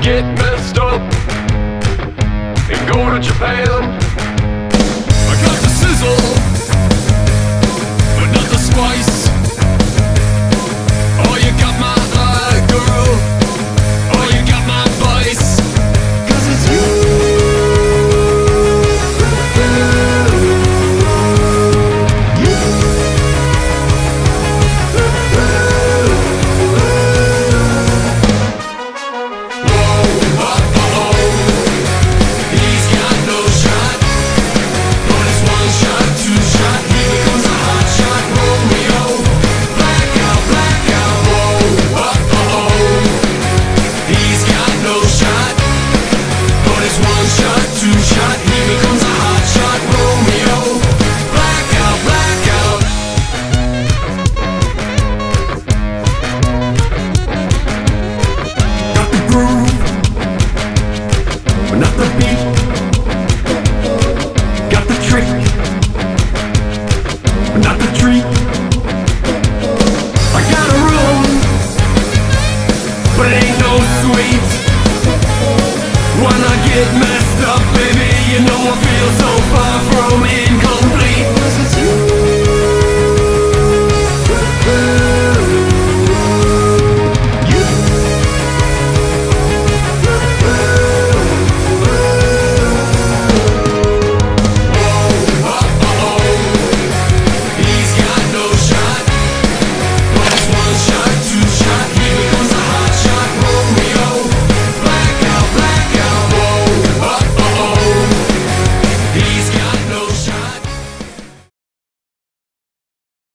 get messed up and go to Japan. I got the sizzle, but not the spice. Oh, you got my eye, girl. Oh, you got my vice. 'Cause it's you. But it ain't no sweet when I get messed up.